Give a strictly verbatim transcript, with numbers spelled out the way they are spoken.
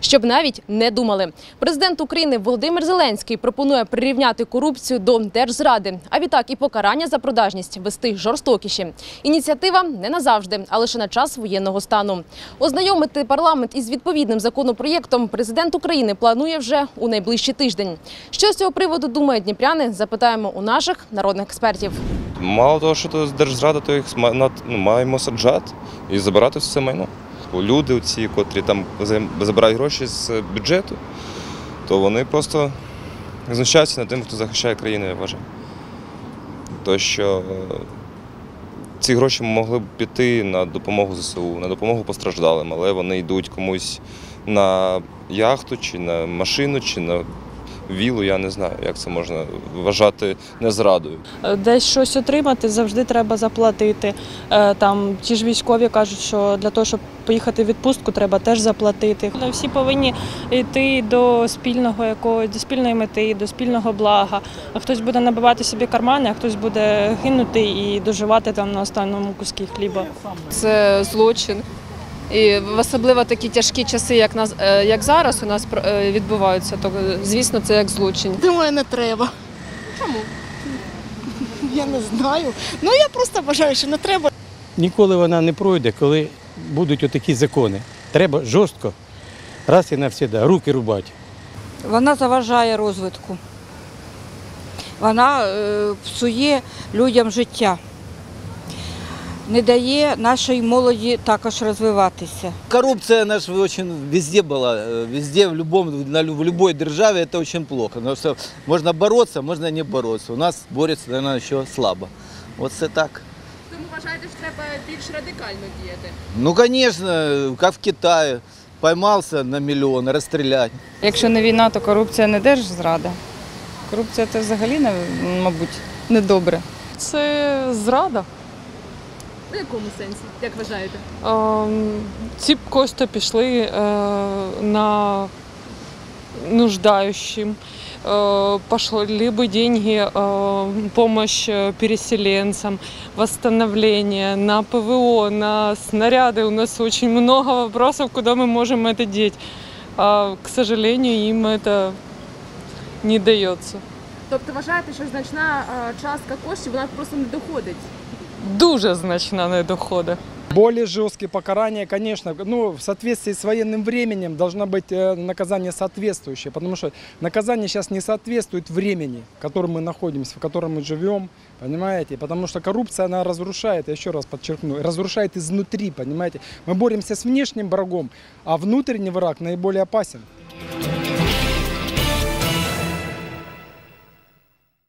щоб навіть не думали. Президент України Володимир Зеленський пропонує прирівняти корупцію до держзради, а відтак і покарання за продажність вести жорстокіші. Ініціатива не назавжди, а лише на час воєнного стану. Ознайомити парламент із відповідним законопроєктом президент України планує вже у найближчий тиждень. Що з цього приводу думають дніпряни, запитаємо у наших народних експертів. Мало того, що це держзрада, то їх маємо саджати і забирати все майно. Люди, ці, котрі там забирають гроші з бюджету, то вони просто знущаються над тим, хто захищає країну, я вважаю. То, що ці гроші могли б піти на допомогу ЗСУ, на допомогу постраждалим, але вони йдуть комусь на яхту, чи на машину, чи на вілу, я не знаю, як це можна вважати незрадою. Десь щось отримати завжди треба заплатити. Там ті ж військові кажуть, що для того, щоб поїхати в відпустку, треба теж заплатити. Всі повинні йти до спільного якогось, до спільної мети, до спільного блага. А хтось буде набивати собі кармани, а хтось буде гинути і доживати там на останньому куску хліба. Це злочин. І особливо такі тяжкі часи, як, нас, як зараз у нас відбуваються, то, звісно, це як злочин. Думаю, не треба. Чому? Я не знаю. Ну, я просто вважаю, що не треба. Ніколи вона не пройде, коли будуть отакі закони. Треба жорстко, раз і навсегда, руки рубати. Вона заважає розвитку. Вона е, псує людям життя. Не дає нашій молоді також розвиватися. Коррупция наша очень везде была, везде, в, любом, на, в любой державе это очень плохо. Потому что можно бороться, можно не бороться. У нас борется, наверное, еще слабо. Вот це так. Тому вважаєте, що треба більш радикально діяти? Ну, конечно, как в Китае. Поймался на мільйон, розстрілять. Якщо не війна, то корупція не держзрада. Корупція – це взагалі, мабуть, недобре. Це зрада. У якому сенсі, як вважаєте? Ці кошти пішли на нуждающим. Пошли бы деньги, помощь переселенцам, восстановление, на ПВО, на снаряды. У нас очень много вопросов, куда мы можем это деть. А, к сожалению, им это не дается. Тобто вважаєте, що значна частка коштів, вона просто не доходить? Дуже значна не доходить. Более жесткие покарания, конечно, ну, в соответствии с военным временем должно быть наказание соответствующее, потому что наказание сейчас не соответствует времени, в котором мы находимся, в котором мы живем, понимаете, потому что коррупция, она разрушает, я еще раз подчеркну, разрушает изнутри, понимаете. Мы боремся с внешним врагом, а внутренний враг наиболее опасен.